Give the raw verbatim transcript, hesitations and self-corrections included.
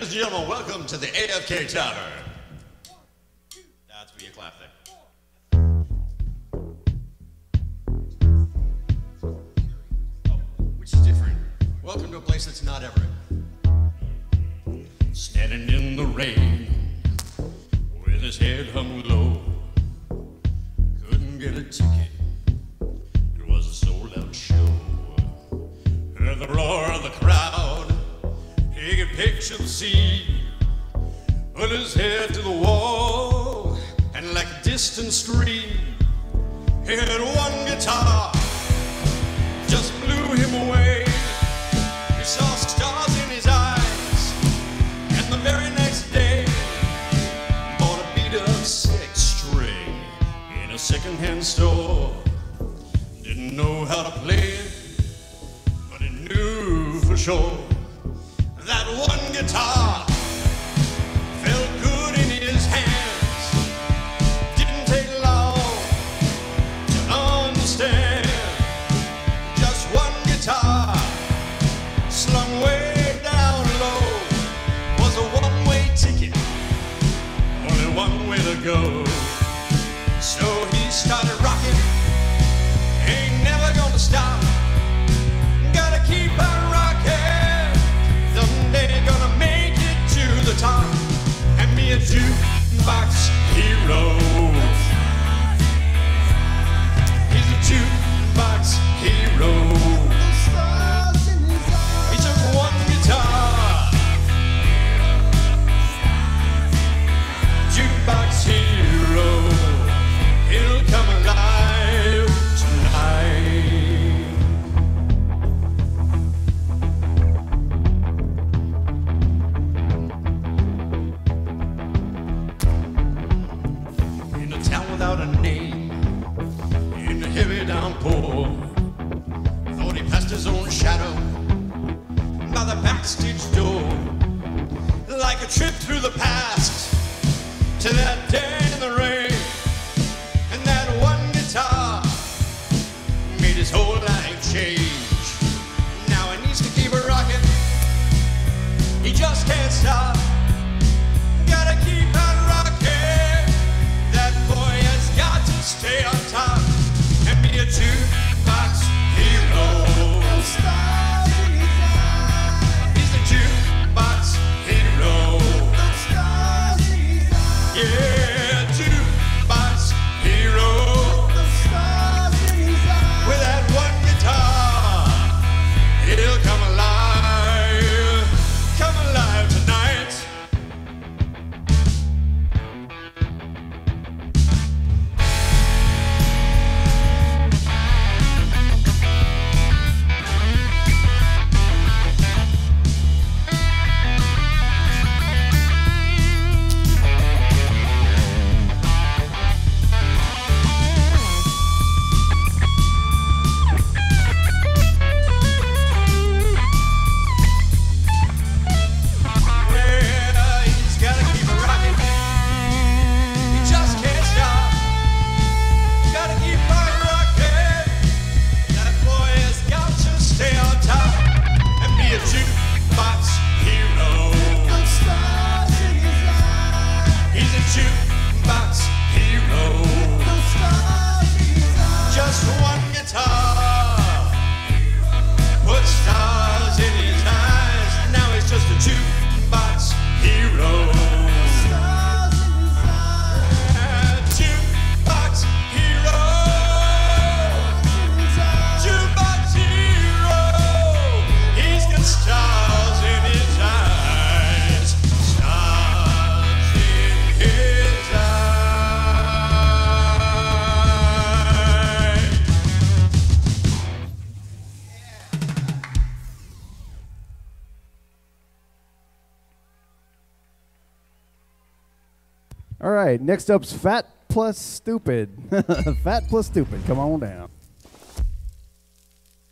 and gentlemen, welcome to the A F K Tavern. That's where you clap there. Oh, which is different. Welcome to a place that's not Everett. Standing in the rain, with his head hung low, couldn't get a ticket. It was a sold-out show. Heard the roar of the crowd. He could picture the scene, put his head to the wall, and like a distant scream, he had one guitar, just blew him away. He saw stars in his eyes, and the very next day, bought a beat-up six string in a second-hand store. Didn't know how to play it, but he knew for sure that one guitar felt good in his hands. Didn't take long to understand. Just one guitar slung way down low was a one-way ticket, only one way to go. So he started rocking, ain't never gonna stop, gotta keep on rocking. Someday gonna make it to the top and be a jukebox hero. He's a jukebox hero. He took one guitar, jukebox hero. It'll come alive tonight. Without a name, in a heavy downpour, thought he passed his own shadow by the backstage door, like a trip through the past to that day in the rain. And that one guitar made his whole life change. Now he needs to keep it rocking, he just can't stop, gotta keep on rocking. That boy has got to stay on top and be a jukebox hero. He's a jukebox hero. Yeah, jukebox hero. With that one guitar, he'll come alive, come alive tonight. All right, next up's Fat plus Stupid. Fat plus Stupid. Come on down.